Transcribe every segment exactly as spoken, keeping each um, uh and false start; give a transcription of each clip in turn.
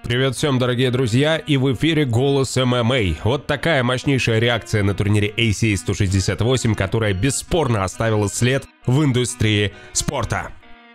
Привет всем, дорогие друзья, и в эфире Голос ММА. Вот такая мощнейшая реакция на турнире эй си эй сто шестьдесят восемь, которая бесспорно оставила след в индустрии спорта.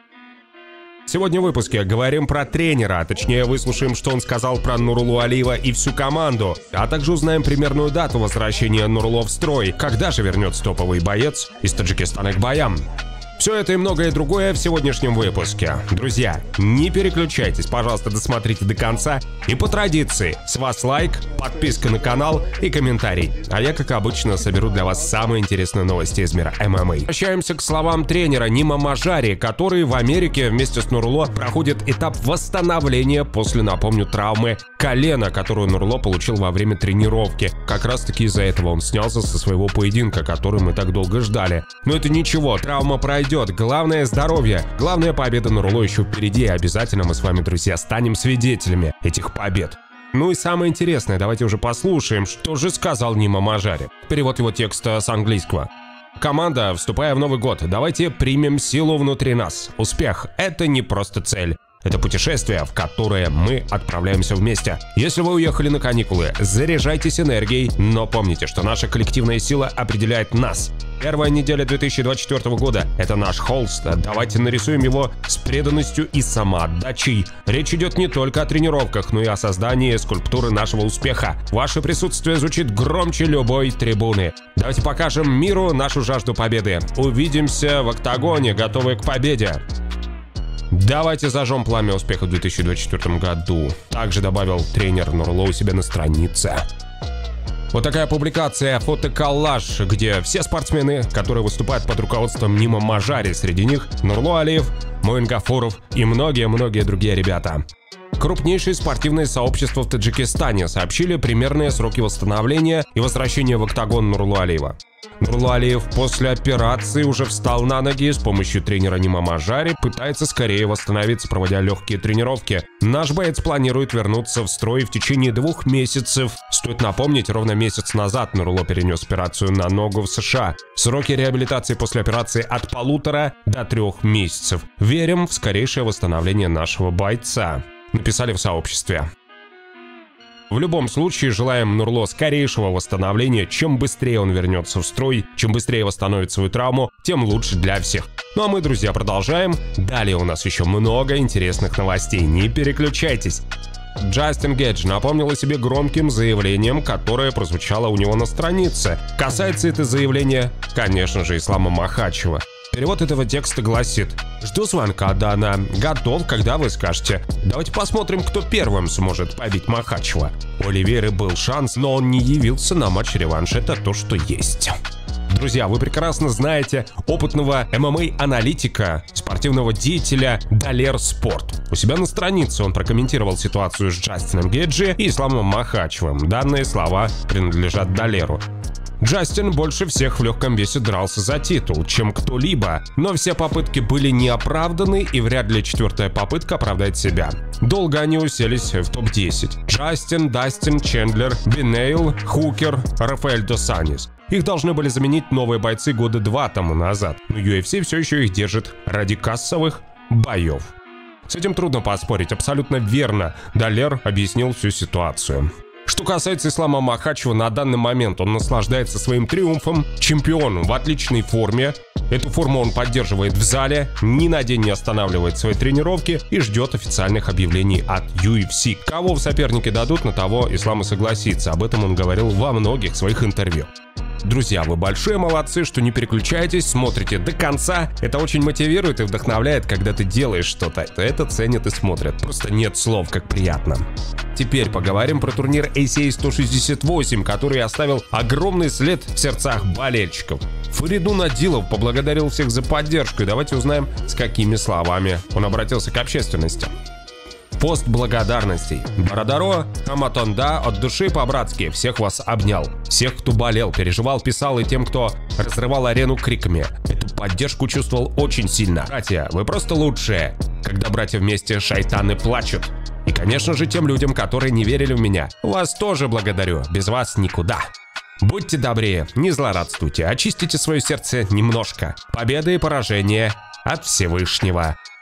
Сегодня в выпуске говорим про тренера, а точнее выслушаем, что он сказал про Нуруллу Алиева и всю команду, а также узнаем примерную дату возвращения Нурулло в строй, когда же вернется топовый боец из Таджикистана к боям. Все это и многое другое в сегодняшнем выпуске. Друзья, не переключайтесь, пожалуйста, досмотрите до конца. И по традиции, с вас лайк, подписка на канал и комментарий. А я, как обычно, соберу для вас самые интересные новости из мира ММА. Возвращаемся к словам тренера Нима Мажари, который в Америке вместе с Нурулло проходит этап восстановления после, напомню, травмы колена, которую Нурулло получил во время тренировки. Как раз таки из-за этого он снялся со своего поединка, который мы так долго ждали. Но это ничего, травма пройдет. Главное — здоровье. Главная победа Нурулло еще впереди, и обязательно мы с вами, друзья, станем свидетелями этих побед. Ну и самое интересное, давайте уже послушаем, что же сказал Нима Мажари. Перевод его текста с английского. Команда, вступая в Новый год, давайте примем силу внутри нас. Успех — это не просто цель. Это путешествие, в которое мы отправляемся вместе. Если вы уехали на каникулы, заряжайтесь энергией, но помните, что наша коллективная сила определяет нас. Первая неделя две тысячи двадцать четвёртого года – это наш холст. Давайте нарисуем его с преданностью и самоотдачей. Речь идет не только о тренировках, но и о создании скульптуры нашего успеха. Ваше присутствие звучит громче любой трибуны. Давайте покажем миру нашу жажду победы. Увидимся в октагоне, готовые к победе. Давайте зажжем пламя успеха в две тысячи двадцать четвёртом году. Также добавил тренер Нурулло у себя на странице. Вот такая публикация, фотоколлаж, где все спортсмены, которые выступают под руководством Нима Мажари, среди них Нурулло Алиев, Моин Гафуров и многие-многие другие ребята. Крупнейшие спортивные сообщества в Таджикистане сообщили примерные сроки восстановления и возвращения в октагон Нурулло Алиева. Нурулло Алиев после операции уже встал на ноги, с помощью тренера Нима Мажари пытается скорее восстановиться, проводя легкие тренировки. Наш боец планирует вернуться в строй в течение двух месяцев. Стоит напомнить, ровно месяц назад Нурулло перенес операцию на ногу в США. Сроки реабилитации после операции от полутора до трех месяцев. Верим в скорейшее восстановление нашего бойца, написали в сообществе. В любом случае, желаем Нурулло скорейшего восстановления. Чем быстрее он вернется в строй, чем быстрее восстановит свою травму, тем лучше для всех. Ну а мы, друзья, продолжаем. Далее у нас еще много интересных новостей. Не переключайтесь. Джастин Гейдж напомнил о себе громким заявлением, которое прозвучало у него на странице. Касается это заявление, конечно же, Ислама Махачева. Перевод этого текста гласит: «Жду звонка, Дана. Готов, когда вы скажете. Давайте посмотрим, кто первым сможет побить Махачева. У Оливейры был шанс, но он не явился на матч-реванш. Это то, что есть». Друзья, вы прекрасно знаете опытного ММА-аналитика, спортивного деятеля Далер Спорт. У себя на странице он прокомментировал ситуацию с Джастином Гейджи и Исламом Махачевым. Данные слова принадлежат Далеру. Джастин больше всех в легком весе дрался за титул, чем кто-либо, но все попытки были неоправданы, и вряд ли четвертая попытка оправдает себя. Долго они уселись в топ десять. Джастин, Дастин, Чендлер, Бинейл, Хукер, Рафаэль Дос Аньос. Их должны были заменить новые бойцы года два тому назад, но ю эф си все еще их держит ради кассовых боев. С этим трудно поспорить, абсолютно верно Далер объяснил всю ситуацию. Что касается Ислама Махачева, на данный момент он наслаждается своим триумфом, чемпион в отличной форме. Эту форму он поддерживает в зале, ни на день не останавливает свои тренировки и ждет официальных объявлений от ю эф си. Кого в соперники дадут, на того Ислам и согласится. Об этом он говорил во многих своих интервью. Друзья, вы большие молодцы, что не переключаетесь, смотрите до конца. Это очень мотивирует и вдохновляет, когда ты делаешь что-то. Это ценят и смотрят. Просто нет слов, как приятно. Теперь поговорим про турнир эй си эй сто шестьдесят восемь, который оставил огромный след в сердцах болельщиков. Фаридун Адилов поблагодарил всех за поддержку, и давайте узнаем, с какими словами он обратился к общественности. Пост благодарностей. Бородаро, Хаматонда, от души по-братски всех вас обнял. Всех, кто болел, переживал, писал, и тем, кто разрывал арену криками. Эту поддержку чувствовал очень сильно. Братья, вы просто лучшие. Когда братья вместе, шайтаны плачут. И, конечно же, тем людям, которые не верили в меня. Вас тоже благодарю. Без вас никуда. Будьте добрее, не злорадствуйте, очистите свое сердце немножко. Победа и поражение от Всевышнего.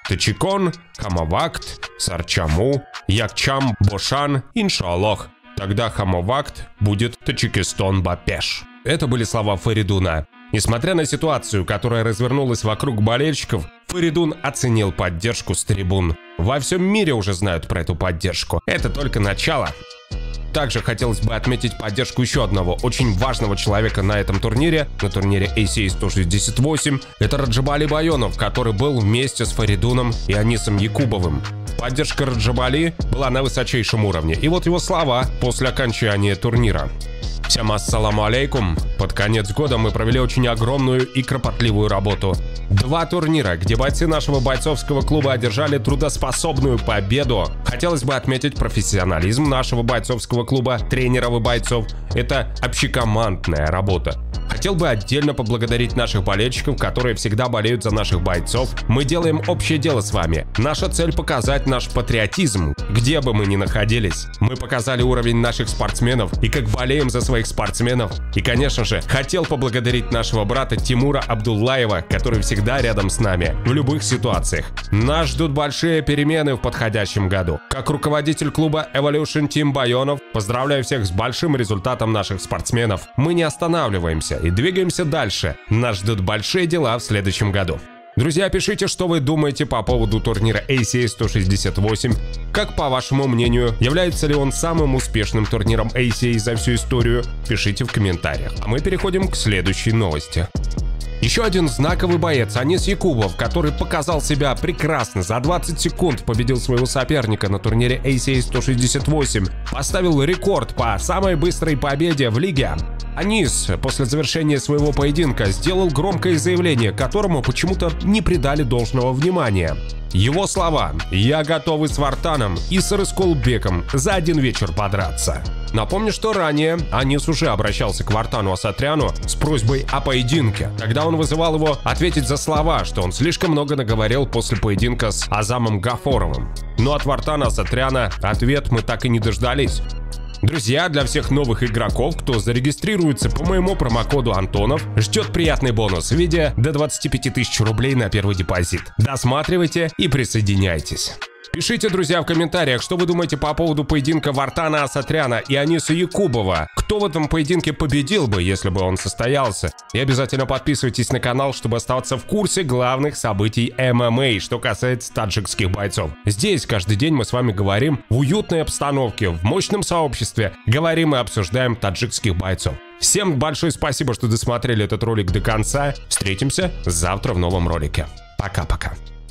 Тачикон, Хамавакт, Сарчаму, Якчам, Бошан, Иншаллах. Тогда Хамавакт будет Таджикистан Бапеш. Это были слова Фаридуна. Несмотря на ситуацию, которая развернулась вокруг болельщиков, Фаридун оценил поддержку с трибун. Во всем мире уже знают про эту поддержку. Это только начало. Также хотелось бы отметить поддержку еще одного очень важного человека на этом турнире, на турнире эй си эй сто шестьдесят восемь. Это Раджабали Байонов, который был вместе с Фаридуном и Анисом Якубовым. Поддержка Раджабали была на высочайшем уровне. И вот его слова после окончания турнира. Всем ассаламу алейкум. Под конец года мы провели очень огромную и кропотливую работу. Два турнира, где бойцы нашего бойцовского клуба одержали трудоспособную победу. Хотелось бы отметить профессионализм нашего бойцовского клуба, тренеров и бойцов. Это общекомандная работа. Хотел бы отдельно поблагодарить наших болельщиков, которые всегда болеют за наших бойцов. Мы делаем общее дело с вами. Наша цель — показать наш патриотизм, где бы мы ни находились. Мы показали уровень наших спортсменов и как болеем за своих спортсменов. И, конечно же, хотел поблагодарить нашего брата Тимура Абдуллаева, который всегда рядом с нами, в любых ситуациях. Нас ждут большие перемены в подходящем году. Как руководитель клуба Evolution Team Байонов, поздравляю всех с большим результатом наших спортсменов. Мы не останавливаемся и двигаемся дальше. Нас ждут большие дела в следующем году. Друзья, пишите, что вы думаете по поводу турнира эй си эй сто шестьдесят восемь. Как, по вашему мнению, является ли он самым успешным турниром эй си эй за всю историю? Пишите в комментариях. А мы переходим к следующей новости. Еще один знаковый боец Анис Якубов, который показал себя прекрасно, за двадцать секунд победил своего соперника на турнире эй си эй сто шестьдесят восемь, поставил рекорд по самой быстрой победе в лиге. Анис после завершения своего поединка сделал громкое заявление, которому почему-то не придали должного внимания. Его слова: «Я готов и с Вартаном, и с Рыскулбеком за один вечер подраться». Напомню, что ранее Анис уже обращался к Вартану Асатряну с просьбой о поединке. Тогда он вызывал его ответить за слова, что он слишком много наговорил после поединка с Азамом Гафоровым. Но от Вартана Асатряна ответ мы так и не дождались. Друзья, для всех новых игроков, кто зарегистрируется по моему промокоду Антонов, ждет приятный бонус в виде до двадцати пяти тысяч рублей на первый депозит. Досматривайте и присоединяйтесь. Пишите, друзья, в комментариях, что вы думаете по поводу поединка Вартана Асатряна и Аниса Якубова. Кто в этом поединке победил бы, если бы он состоялся? И обязательно подписывайтесь на канал, чтобы оставаться в курсе главных событий эм эм а, что касается таджикских бойцов. Здесь каждый день мы с вами говорим в уютной обстановке, в мощном сообществе, говорим и обсуждаем таджикских бойцов. Всем большое спасибо, что досмотрели этот ролик до конца. Встретимся завтра в новом ролике. Пока-пока.